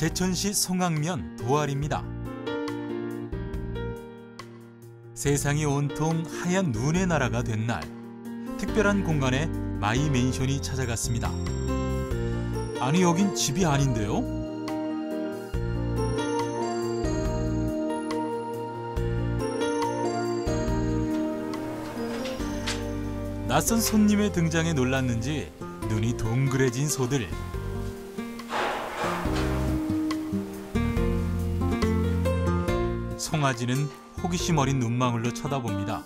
제천시 송악면 도알입니다. 세상이 온통 하얀 눈의 나라가 된 날, 특별한 공간에 마이 맨션이 찾아갔습니다. 아니, 여긴 집이 아닌데요? 낯선 손님의 등장에 놀랐는지 눈이 동그래진 소들. 송아지는 호기심 어린 눈망울로 쳐다봅니다.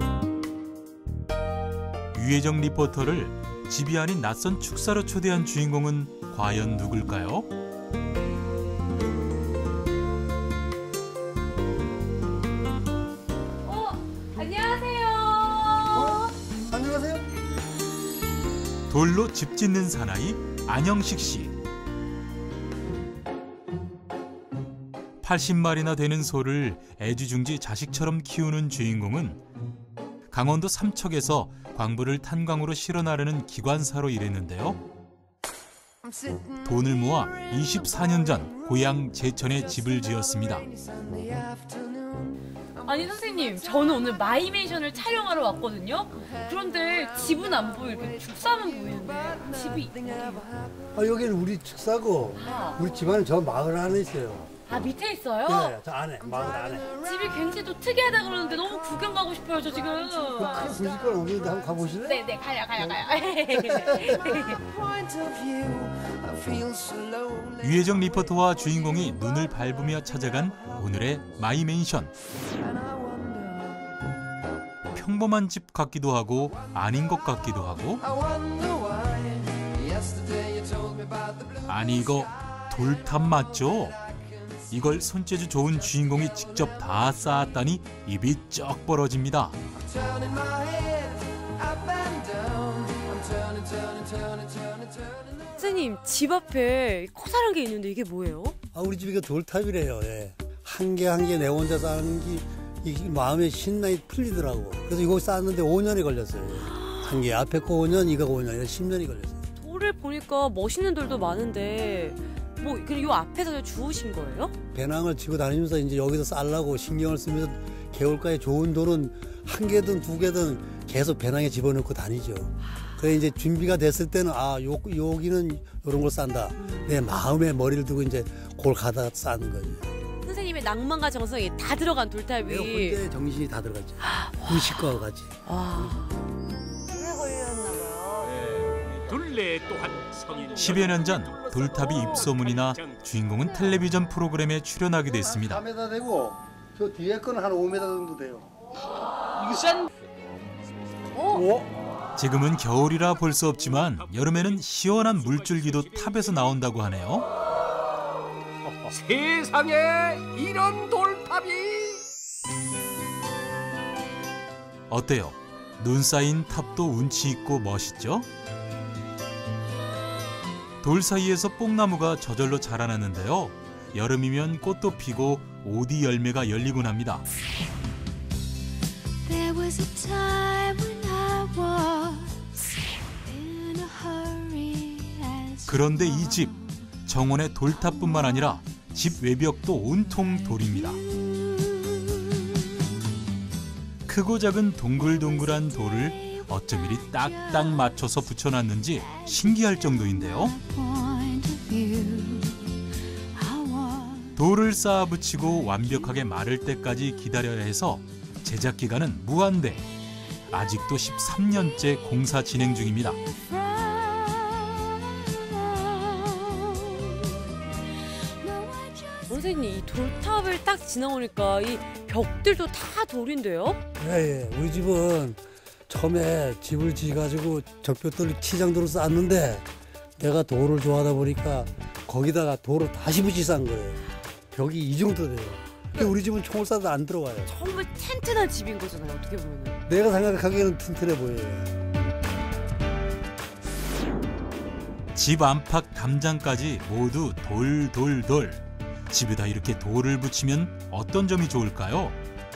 유혜정 리포터를 집이 아닌 낯선 축사로 초대한 주인공은 과연 누굴까요? 안녕하세요. 안녕하세요. 돌로 집 짓는 사나이 안영식 씨. 80마리나 되는 소를 애지중지 자식처럼 키우는 주인공은 강원도 삼척에서 광부를 탄광으로 실어 나르는 기관사로 일했는데요. 돈을 모아 24년 전 고향 제천에 집을 지었습니다. 아니 선생님, 저는 오늘 마이맨션을 촬영하러 왔거든요. 그런데 집은 안 보이고 이렇게 축사만 보이는데 집이 어디요? 여기는 우리 축사고 우리 집안은 저 마을 안에 있어요. 아, 밑에 있어요? 네, 저 안에, 마을 안에. 집이 굉장히 또 특이하다 그러는데 너무 구경 가고 싶어요, 저 지금. 큰 부실건 없는데 한번 가보실래요? 네네, 가요. 유혜정 리포터와 주인공이 눈을 밟으며 찾아간 오늘의 마이 맨션. 평범한 집 같기도 하고 아닌 것 같기도 하고. 아니, 이거 돌탑 맞죠? 이걸 손재주 좋은 주인공이 직접 다 쌓았다니 입이 쩍 벌어집니다. 선생님, 집 앞에 커다란 게 있는데 이게 뭐예요? 우리 집 이거 돌탑이래요. 예. 한 개 한 개 내 혼자 쌓는 게 이 마음에 신나게 풀리더라고. 그래서 이거 쌓았는데 5년이 걸렸어요. 한 개 앞에 거 5년, 이거 5년, 10년이 걸렸어요. 돌을 보니까 멋있는 돌도 많은데 그리고 요 앞에서 주우신 거예요? 배낭을 지고 다니면서 이제 여기서 쌓으려고 신경을 쓰면서 개울가에 좋은 돌은 한 개든 두 개든 계속 배낭에 집어넣고 다니죠. 그래 이제 준비가 됐을 때는 여기는 이런 걸 싼다. 내 마음에 머리를 두고 이제 그걸 가다가 쌓는 거죠. 선생님의 낭만과 정성이 다 들어간 돌탑이. 혼자의 정신이 다 들어갔죠. 의식과 같이. 오래 걸렸나 봐요. 둘레 또한 성인 10여 년 전 돌탑이 입소문이나 주인공은 텔레비전 프로그램에 출연하기도 했습니다. 4m 되고 저 뒤에 거는 한 5m 정도 돼요. 이거 싼 지금은 겨울이라 볼 수 없지만 여름에는 시원한 물줄기도 탑에서 나온다고 하네요. 세상에 이런 돌탑이. 어때요? 눈 쌓인 탑도 운치 있고 멋있죠? 돌 사이에서 뽕나무가 저절로 자라나는데요. 여름이면 꽃도 피고 오디 열매가 열리곤 합니다. 그런데 이 집, 정원의 돌탑뿐만 아니라 집 외벽도 온통 돌입니다. 크고 작은 동글동글한 돌을 어쩜 이리 딱딱 맞춰서 붙여놨는지 신기할 정도인데요. 돌을 쌓아 붙이고 완벽하게 마를 때까지 기다려야 해서 제작 기간은 무한대. 아직도 13년째 공사 진행 중입니다. 선생님, 이 돌탑을 딱 지나오니까 이 벽들도 다 돌인데요? 예. 우리 집은 처음에 집을 지어가지고 적벽돌을 치장도로 쌓았는데 내가 돌을 좋아하다 보니까 거기다가 돌을 다시 붙이 쌓은 거예요. 벽이 이 정도 돼요. 근데 우리 집은 총을 쏴도 안 들어와요. 정말 튼튼한 집인 거잖아요, 어떻게 보면. 내가 생각하기에는 튼튼해 보여요. 집 안팎 담장까지 모두 돌. 집에다 이렇게 돌을 붙이면 어떤 점이 좋을까요?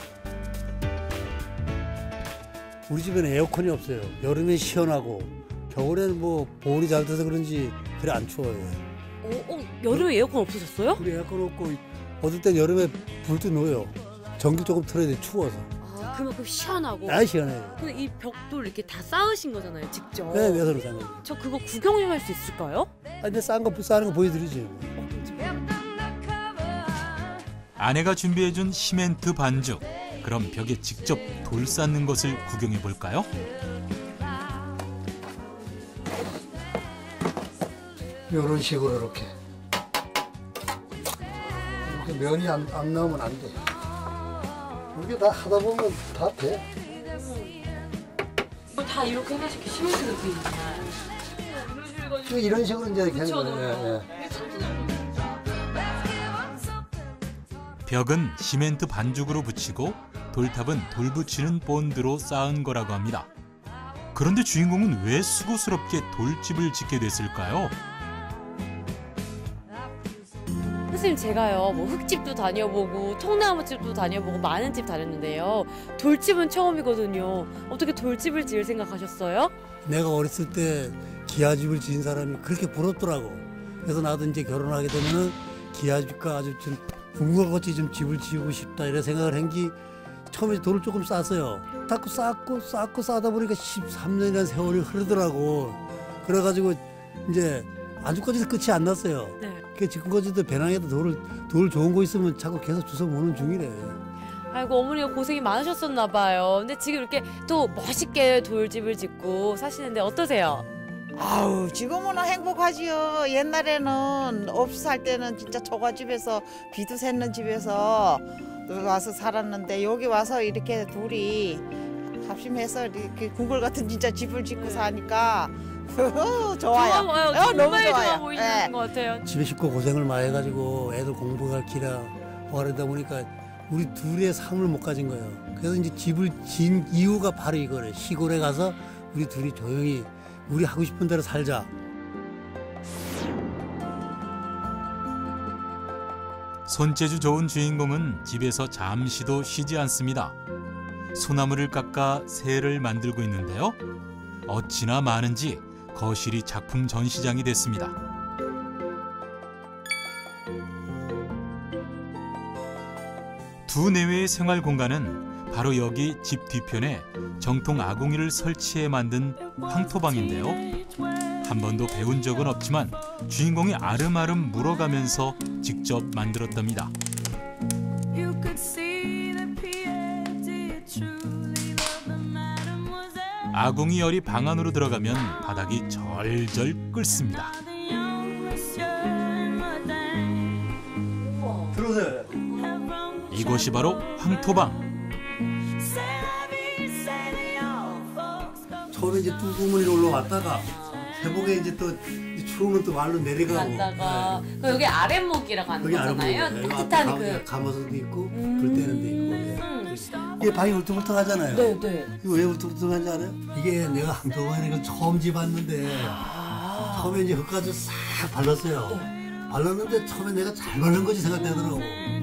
우리 집에는 에어컨이 없어요. 여름엔 시원하고 겨울에는 뭐 보온이 잘 돼서 그런지 그래 안 추워요. 여름에 에어컨 없으셨어요? 우리 에어컨 없고 어떨 땐 여름에 불도 놓여요. 전기 조금 틀어야 돼, 추워서. 그만큼 시원하고. 아, 시원해요. 근데 이 벽돌 이렇게 다 쌓으신 거잖아요, 직접. 네, 외선을 싼 거지. 저 그거 구경 좀 할 수 있을까요? 아, 근데 싸는 거 보여드리지. 아내가 준비해준 시멘트 반죽. 그럼 벽에 직접 돌 쌓는 것을 구경해 볼까요? 이런 식으로 이렇게 면이 안 나오면 안 돼. 이렇게 다 하다 보면 다 돼. 다 이렇게 해가지고 시멘트 넣고 있는 이런 식으로 이제 이렇게 하는 거예요. 예, 예. 벽은 시멘트 반죽으로 붙이고 돌탑은 돌 붙이는 본드로 쌓은 거라고 합니다. 그런데 주인공은 왜 수고스럽게 돌집을 짓게 됐을까요? 선생님, 제가요 뭐 흙집도 다녀보고 통나무집도 다녀보고 많은 집 다녔는데요, 돌집은 처음이거든요. 어떻게 돌집을 지을 생각하셨어요? 내가 어렸을 때 기아집을 지은 사람이 그렇게 부럽더라고. 그래서 나도 이제 결혼하게 되면은 기아집과 아주 좀 궁궐같이 좀 집을 지우고 싶다 이런 생각을 한 게 처음에 돌을 조금 쌌어요. 자꾸 쌓고 싸다 보니까 13년이라는 세월이 흐르더라고. 그래가지고 이제 아직까지도 끝이 안 났어요. 네. 그 지금까지도 배낭에다 돌 좋은 거 있으면 자꾸 계속 주워 모는 중이래. 아이고, 어머니가 고생이 많으셨었나 봐요. 근데 지금 이렇게 또 멋있게 돌집을 짓고 사시는데 어떠세요? 아우, 지금은 행복하지요. 옛날에는 없이 살 때는 진짜 초가집에서 비도 샜는 집에서 와서 살았는데, 여기 와서 이렇게 둘이 합심해서 이렇게 궁궐 같은 진짜 집을 짓고 사니까 좋아요. 정말 너무 좋아 좋아요. 보이는 네. 것 같아요. 집에 식구 고생을 많이 해가지고 애들 공부할 기라 하다 보니까 우리 둘의 삶을 못 가진 거예요. 그래서 이제 집을 지은 이유가 바로 이거래. 시골에 가서 우리 둘이 조용히 우리 하고 싶은 대로 살자. 손재주 좋은 주인공은 집에서 잠시도 쉬지 않습니다. 소나무를 깎아 새를 만들고 있는데요. 어찌나 많은지 거실이 작품 전시장이 됐습니다. 두 내외의 생활 공간은 바로 여기 집 뒤편에 정통 아궁이를 설치해 만든 황토방인데요. 한 번도 배운 적은 없지만 주인공이 아름아름 물어가면서 직접 만들었답니다. 아궁이 열이 방 안으로 들어가면 바닥이 절절 끓습니다. 들어오세요. 이곳이 바로 황토방. 처음에 이제 뚜구머니로 올라왔다가 새벽에 이제 또 추우면 또 말로 내려가고. 갔다가 네. 그 여기 아랫목이라고 하는 여기 거잖아요. 아랫목이에요. 따뜻한 그. 가마솥도 있고 불 때는 데 있고. 이게 방이 울퉁불퉁하잖아요. 네. 이거 왜 울퉁불퉁한지 알아요? 이게 내가 황토방에 처음 집었는데 처음에 이제 흙가루 싹 발랐어요. 발랐는데 처음에 내가 잘 바른 거지 생각되더라고.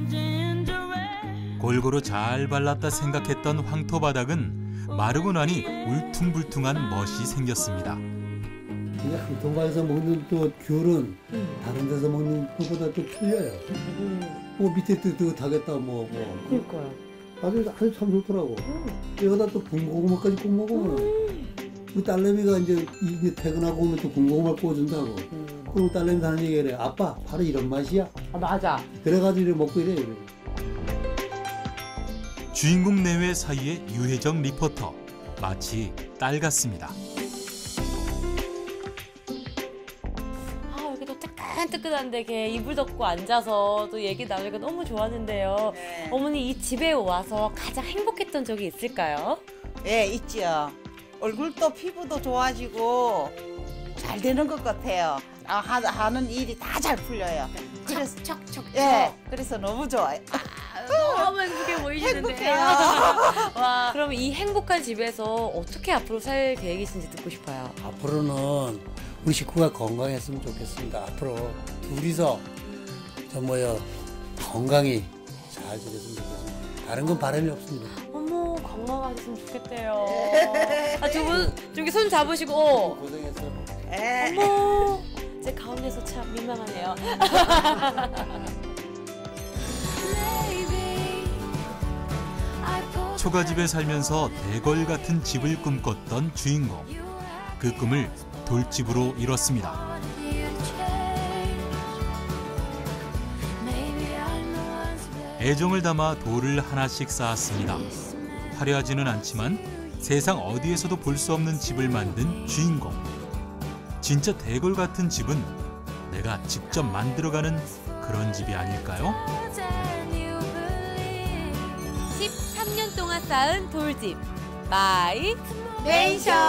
골고루 잘 발랐다 생각했던 황토바닥은 마르고 나니 울퉁불퉁한 멋이 생겼습니다. 이제 황토방에서 먹는 또 귤은 다른 데서 먹는 것보다 또 틀려요. 뭐 밑에 뜨뜻하겠다 그러니까요. 아주 참 좋더라고. 여기다 또 군고구마까지 꼭 먹으면 그 딸내미가 이제 퇴근하고 오면 또 군고구마 구워준다고. 그리고 딸내미도 하는 얘기가 그래. 아빠 바로 이런 맛이야. 아, 맞아. 그래가지고 이렇게 먹고 이래. 주인공 내외 사이의 유혜정 리포터. 마치 딸 같습니다. 아, 여기 또 뜨끈뜨끈한데 이렇게 이불 덮고 앉아서 또 얘기 나누니까 너무 좋았는데요. 네. 어머니, 이 집에 와서 가장 행복했던 적이 있을까요? 예, 있지요. 얼굴도 피부도 좋아지고 잘 되는 것 같아요. 하는 일이 다 잘 풀려요. 그래서 척척척. 예, 그래서 너무 좋아요. 너무 행복해 보이시는데요. 행복해요. 와, 그럼 이 행복한 집에서 어떻게 앞으로 살 계획이신지 듣고 싶어요. 앞으로는 우리 식구가 건강했으면 좋겠습니다. 앞으로 둘이서 건강히 잘 지냈으면 좋겠습니다. 다른 건 바람이 없습니다. 어머, 건강하셨으면 좋겠대요. 아, 두 분 저기 손 잡으시고. 고생했어. 예. 어머, 제 가운데서 참 민망하네요. 초가집에 살면서 대걸 같은 집을 꿈꿨던 주인공. 그 꿈을 돌집으로 이뤘습니다. 애정을 담아 돌을 하나씩 쌓았습니다. 화려하지는 않지만 세상 어디에서도 볼 수 없는 집을 만든 주인공. 진짜 대걸 같은 집은 내가 직접 만들어가는 그런 집이 아닐까요? 13년 동안 쌓은 돌집 마이 펜션.